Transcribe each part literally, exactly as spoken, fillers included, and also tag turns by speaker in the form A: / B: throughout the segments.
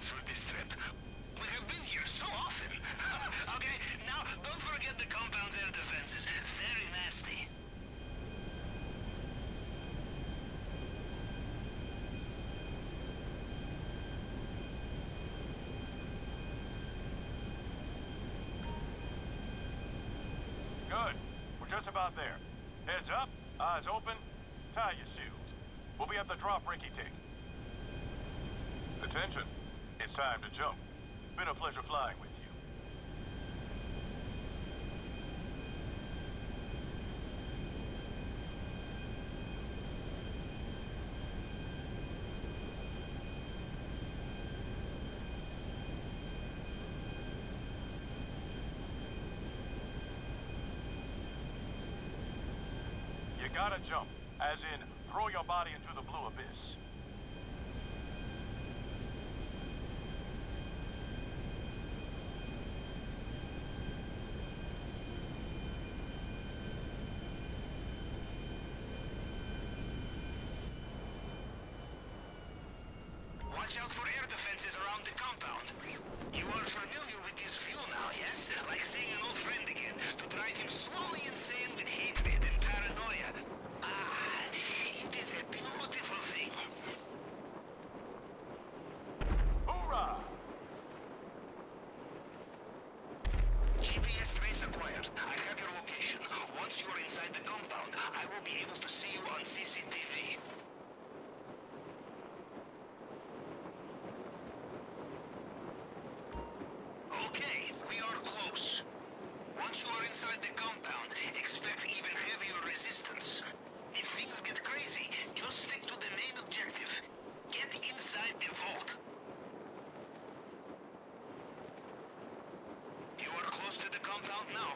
A: for this trip. We have been here so often. Okay, now don't forget the compound's air defenses. Very nasty.
B: Good. We're just about there. Heads up, eyes open, tie your shoes. We'll be at the drop Ricky take. Attention. It's time to jump. Been a pleasure flying with you. You gotta jump, as in, throw your body into the blue abyss.
A: Watch out for air defenses around the compound. You are familiar with this fuel now, yes? Like seeing an old friend again, to drive him slowly insane with hatred and paranoia. Ah, it is a beautiful thing.
B: Hoorah!
A: G P S trace acquired. I have your location. Once you are inside the compound, I will be able to see you on C C T V. Okay, we are close. Once you are inside the compound, expect even heavier resistance. If things get crazy, just stick to the main objective. Get inside the vault. You are close to the compound now.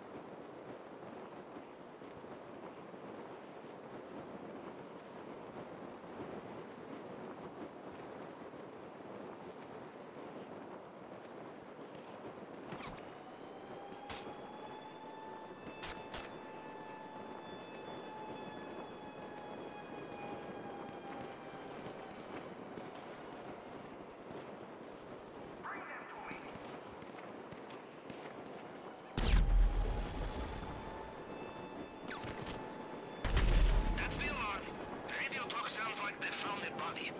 A: That's the alarm. Radio talk sounds like they found a body.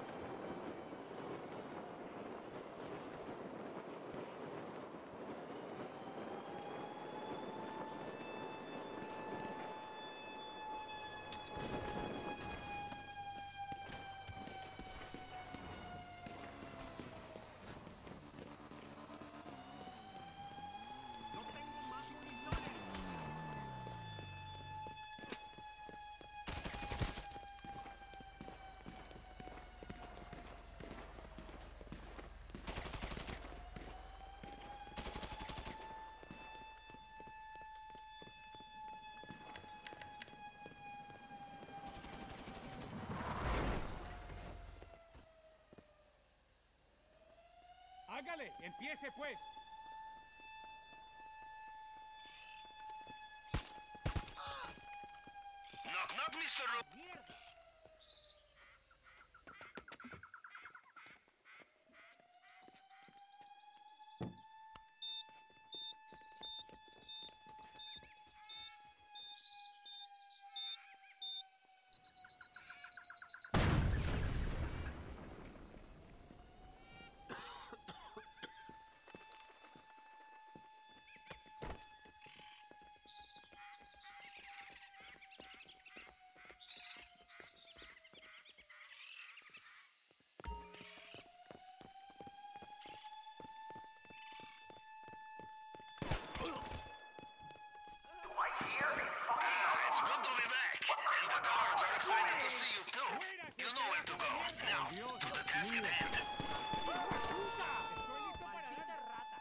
C: Hágale, empiece pues.
A: Knock, knock, mister Ro-
C: Mierda.
A: Ah, it's good to be back. And the guards are excited to see you too. You know where to go. Now, to the task at hand.
C: Estoy listo para dar rata.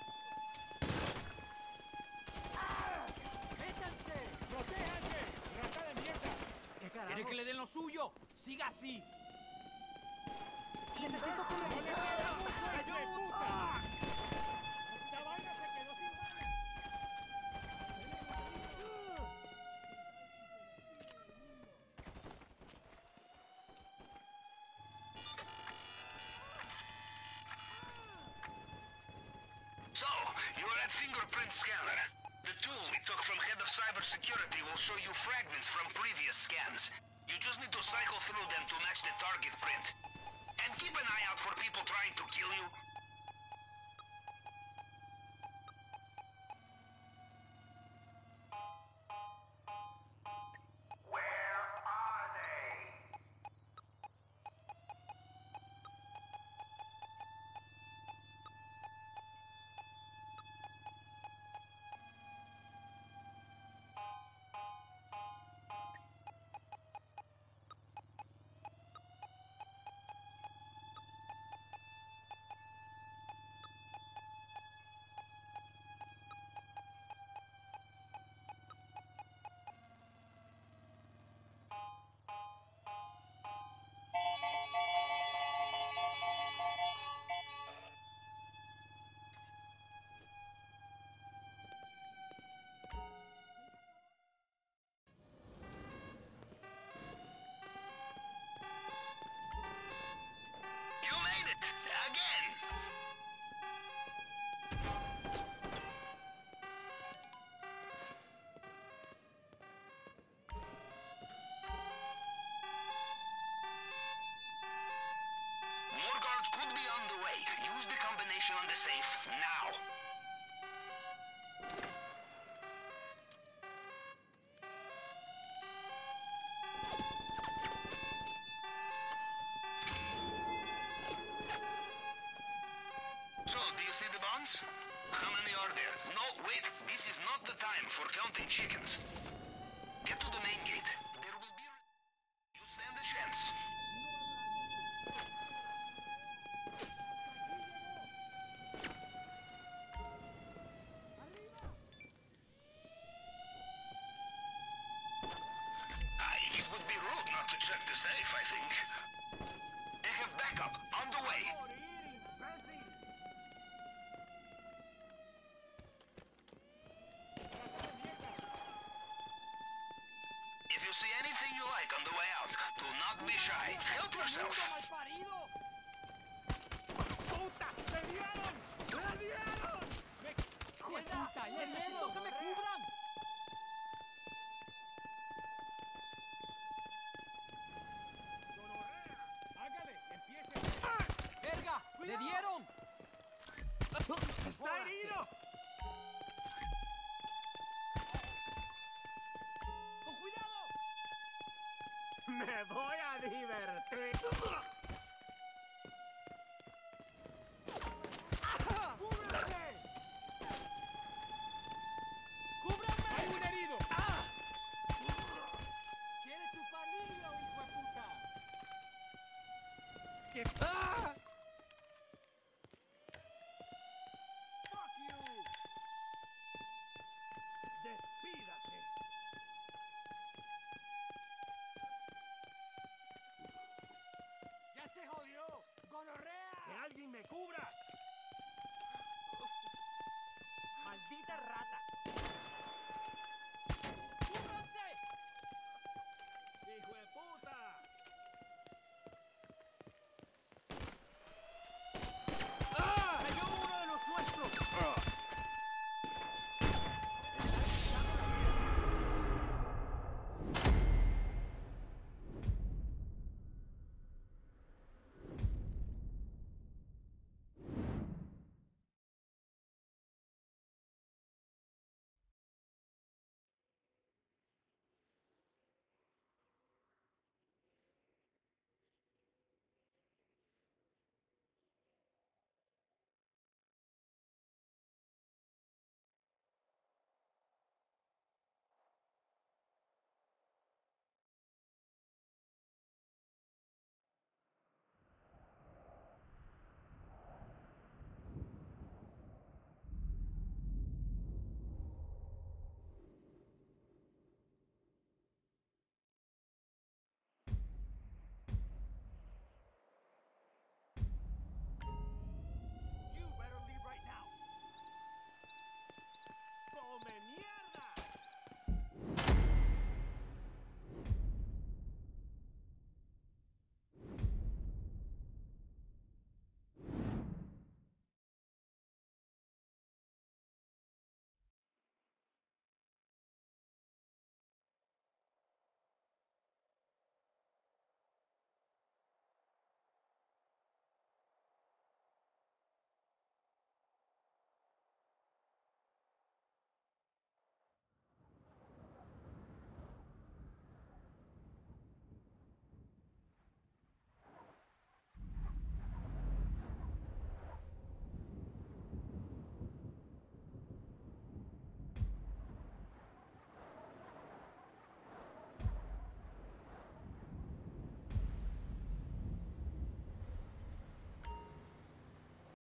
C: ¡Métanse! ¡Protéjanse! ¡Rata de mierda! ¿Qué carajo? ¿Quiere que le den lo suyo? ¡Siga así! ¡Necesito que me ¡No le queda mucho, hijo de puta! ¡Esta vaina se quedó sin balas!
A: that fingerprint scanner. The tool we took from head of cybersecurity will show you fragments from previous scans. You just need to cycle through them to match the target print. And keep an eye out for people trying to kill you. You made it! Again! More guards could be on the way. Use the combination on the safe now. So, do you see the bonds? How many are there? No, wait. This is not the time for counting chickens. Get to the main gate. There will be... You stand a chance. Ah, it would be rude not to check the safe, I think. They have backup on the way. If you see anything you like on the way out, do not be shy. Help yourself.
C: ¡Puta! ¡Me dieron! ¡Me dieron! ¡Me... ¡Puta! ¡Necesito que me cubran! ¡Hágale! ¡Empiece! ¡Verga! ¡Le dieron! ¡Está herido! ¡Con cuidado! ¡Me voy a divertir! ¡Cúbrame! ¡Cúbrame! ¡Hay un herido! ¡Ah! ¿Quiere chuparlillo, hijo de puta? ¿Qué? ¡Ah! ¡Fuck you! ¡Despídase! ¡Ya se jodió! ¡Gonorrea! ¡Que alguien me cubra! ¡Maldita rata!